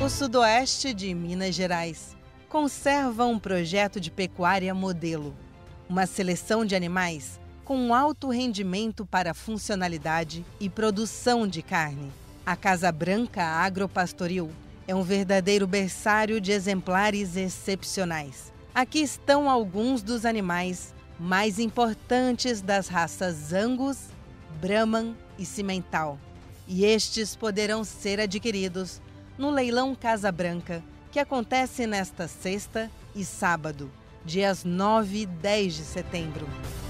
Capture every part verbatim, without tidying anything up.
O sudoeste de Minas Gerais conserva um projeto de pecuária modelo, uma seleção de animais com alto rendimento para funcionalidade e produção de carne. A Casa Branca Agropastoril é um verdadeiro berçário de exemplares excepcionais. Aqui estão alguns dos animais mais importantes das raças Angus, Brahman e Cimental. E estes poderão ser adquiridos no leilão Casa Branca, que acontece nesta sexta e sábado, dias nove e dez de setembro.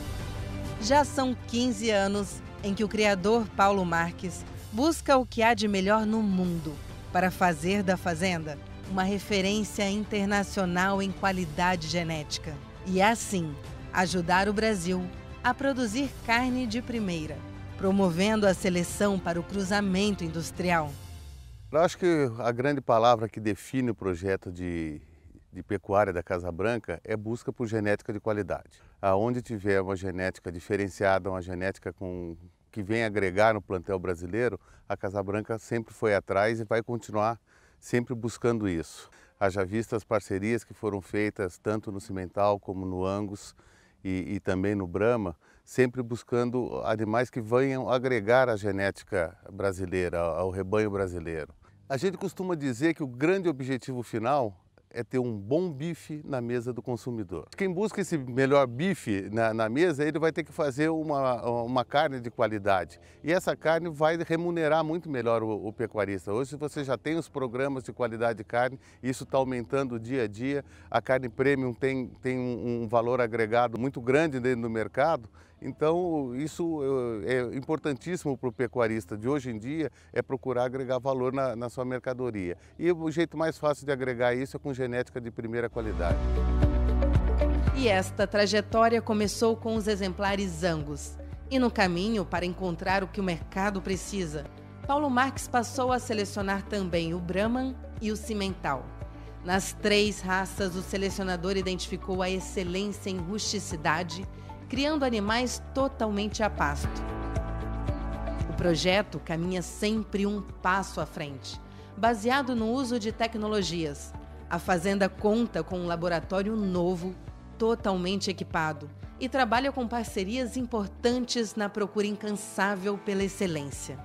Já são quinze anos em que o criador Paulo Marques busca o que há de melhor no mundo para fazer da fazenda uma referência internacional em qualidade genética e, assim, ajudar o Brasil a produzir carne de primeira, promovendo a seleção para o cruzamento industrial. Eu acho que a grande palavra que define o projeto de, de pecuária da Casa Branca é busca por genética de qualidade. Aonde tiver uma genética diferenciada, uma genética com, que vem agregar no plantel brasileiro, a Casa Branca sempre foi atrás e vai continuar sempre buscando isso. Haja vista as parcerias que foram feitas tanto no Cimental como no Angus e, e também no Brahma, sempre buscando animais que venham agregar a genética brasileira, ao rebanho brasileiro. A gente costuma dizer que o grande objetivo final é ter um bom bife na mesa do consumidor. Quem busca esse melhor bife na, na mesa, ele vai ter que fazer uma, uma carne de qualidade. E essa carne vai remunerar muito melhor o, o pecuarista. Hoje você já tem os programas de qualidade de carne, isso está aumentando dia a dia. A carne premium tem, tem um, um valor agregado muito grande dentro do mercado. Então, isso é importantíssimo para o pecuarista de hoje em dia, é procurar agregar valor na, na sua mercadoria. E o jeito mais fácil de agregar isso é com genética de primeira qualidade. E esta trajetória começou com os exemplares Angus. E no caminho para encontrar o que o mercado precisa, Paulo Marques passou a selecionar também o Brahman e o Cimental. Nas três raças, o selecionador identificou a excelência em rusticidade, criando animais totalmente a pasto. O projeto caminha sempre um passo à frente, baseado no uso de tecnologias. A fazenda conta com um laboratório novo, totalmente equipado, e trabalha com parcerias importantes na procura incansável pela excelência.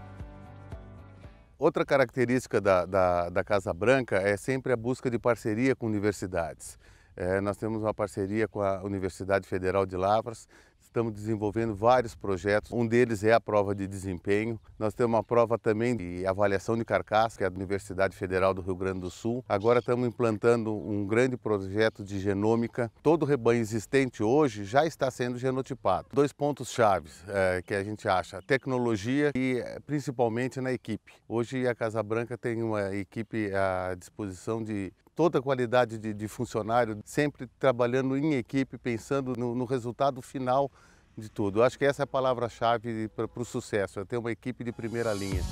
Outra característica da, da, da Casa Branca é sempre a busca de parceria com universidades. É, nós temos uma parceria com a Universidade Federal de Lavras, estamos desenvolvendo vários projetos, um deles é a prova de desempenho. Nós temos uma prova também de avaliação de carcaça, que é a Universidade Federal do Rio Grande do Sul. Agora estamos implantando um grande projeto de genômica. Todo o rebanho existente hoje já está sendo genotipado. Dois pontos-chave é, que a gente acha, tecnologia e principalmente na equipe. Hoje a Casa Branca tem uma equipe à disposição de toda a qualidade de, de funcionário, sempre trabalhando em equipe, pensando no, no resultado final de tudo. Eu acho que essa é a palavra-chave para o sucesso, é ter uma equipe de primeira linha.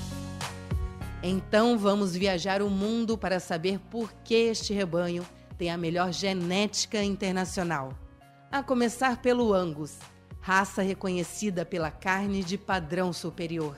Então vamos viajar o mundo para saber por que este rebanho tem a melhor genética internacional. A começar pelo Angus, raça reconhecida pela carne de padrão superior.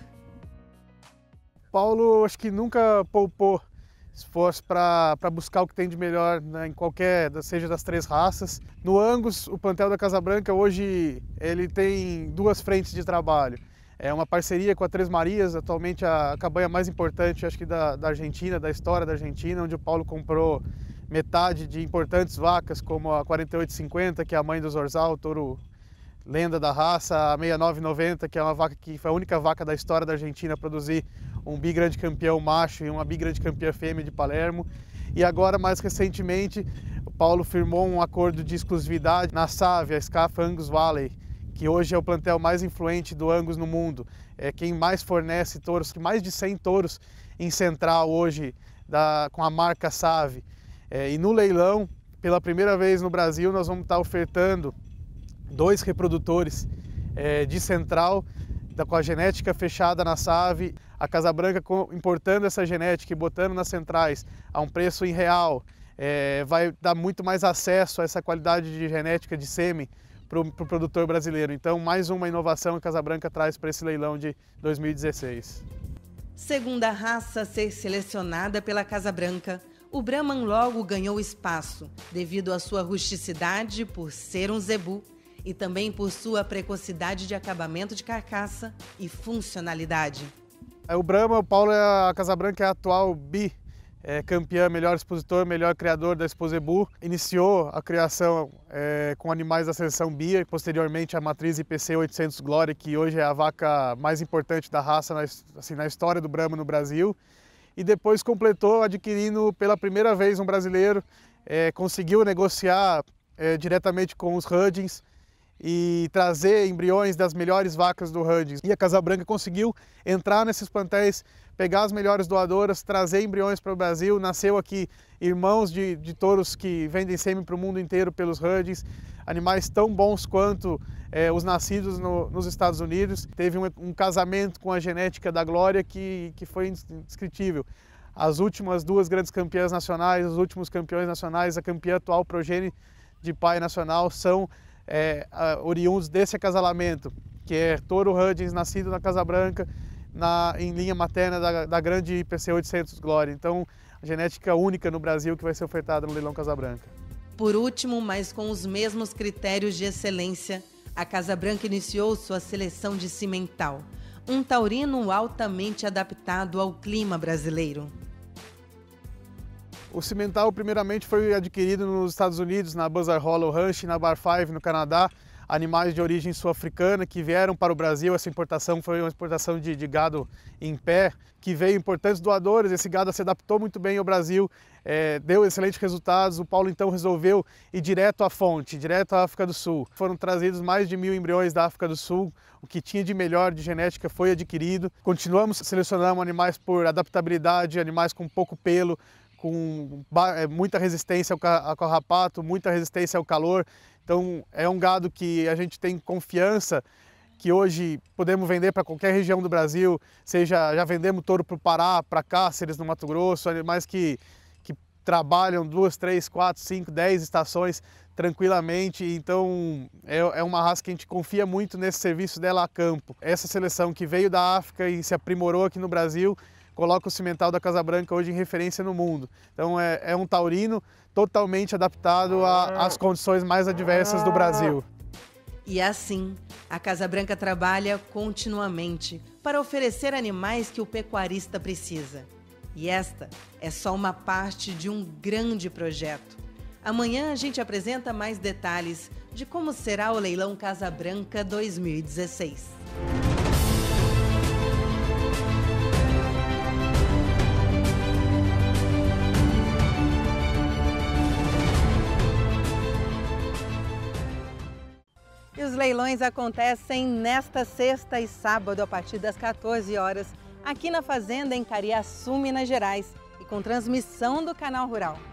Paulo, acho que nunca poupou esforço para buscar o que tem de melhor, né, em qualquer, seja das três raças. No Angus, o plantel da Casa Branca hoje ele tem duas frentes de trabalho. É uma parceria com a Três Marias, atualmente a cabanha mais importante, acho que da, da Argentina, da história da Argentina, onde o Paulo comprou metade de importantes vacas, como a quarenta e oito cinquenta, que é a mãe do Zorzal, touro lenda da raça, a sessenta e nove noventa, que é uma vaca que foi a única vaca da história da Argentina a produzir um bigrande campeão macho e uma bigrande campeã fêmea de Palermo. E agora, mais recentemente, o Paulo firmou um acordo de exclusividade na S A V, a Scaff Angus Valley, que hoje é o plantel mais influente do Angus no mundo. É quem mais fornece touros, que mais de cem touros em Central hoje, da, com a marca S A V. É, e no leilão, pela primeira vez no Brasil, nós vamos estar ofertando dois reprodutores é, de Central, da, com a genética fechada na S A V, a Casa Branca importando essa genética e botando nas centrais a um preço em real, é, vai dar muito mais acesso a essa qualidade de genética de sêmen para o pro produtor brasileiro. Então, mais uma inovação que a Casa Branca traz para esse leilão de dois mil e dezesseis. Segunda raça a ser selecionada pela Casa Branca, o Brahman logo ganhou espaço devido à sua rusticidade por ser um zebu e também por sua precocidade de acabamento de carcaça e funcionalidade. O Brahman, o Paulo, a Casabranca é a atual bi É, campeã, melhor expositor, melhor criador da Expo Zebu. Iniciou a criação é, com animais da seleção Bia e posteriormente a matriz I P C oitocentos Glória, que hoje é a vaca mais importante da raça na, assim, na história do Brahman no Brasil. E depois completou adquirindo pela primeira vez um brasileiro, é, conseguiu negociar é, diretamente com os Hudgens e trazer embriões das melhores vacas do Hudgens. E a Casabranca conseguiu entrar nesses plantéis, pegar as melhores doadoras, trazer embriões para o Brasil. Nasceu aqui irmãos de, de touros que vendem sêmen para o mundo inteiro pelos Hudgens, animais tão bons quanto é, os nascidos no, nos Estados Unidos. Teve um, um casamento com a genética da Glória que, que foi indescritível. As últimas duas grandes campeãs nacionais, os últimos campeões nacionais, a campeã atual progênie de pai nacional, são É, oriundos desse acasalamento, que é touro Hudgens nascido na Casabranca, na, em linha materna da, da grande I P C oitocentos Glória. Então, a genética única no Brasil que vai ser ofertada no leilão Casabranca. Por último, mas com os mesmos critérios de excelência, a Casabranca iniciou sua seleção de cimental, um taurino altamente adaptado ao clima brasileiro. O cimental, primeiramente, foi adquirido nos Estados Unidos, na Buzzard Hollow Ranch, na Bar Five, no Canadá. Animais de origem sul-africana que vieram para o Brasil. Essa importação foi uma exportação de, de gado em pé, que veio importantes doadores. Esse gado se adaptou muito bem ao Brasil, é, deu excelentes resultados. O Paulo, então, resolveu ir direto à fonte, direto à África do Sul. Foram trazidos mais de mil embriões da África do Sul. O que tinha de melhor de genética foi adquirido. Continuamos selecionando animais por adaptabilidade, animais com pouco pelo, com muita resistência ao carrapato, muita resistência ao calor. Então é um gado que a gente tem confiança que hoje podemos vender para qualquer região do Brasil, seja já vendemos touro para o Pará, para Cáceres, no Mato Grosso, animais que, que trabalham duas, três, quatro, cinco, dez estações tranquilamente. Então é, é uma raça que a gente confia muito nesse serviço dela a campo. Essa seleção que veio da África e se aprimorou aqui no Brasil, coloca o cimental da Casabranca hoje em referência no mundo. Então é, é um taurino totalmente adaptado às condições mais adversas do Brasil. E assim, a Casabranca trabalha continuamente para oferecer animais que o pecuarista precisa. E esta é só uma parte de um grande projeto. Amanhã a gente apresenta mais detalhes de como será o leilão Casabranca dois mil e dezesseis. E os leilões acontecem nesta sexta e sábado, a partir das quatorze horas, aqui na Fazenda, em Cariaçu, Minas Gerais, e com transmissão do Canal Rural.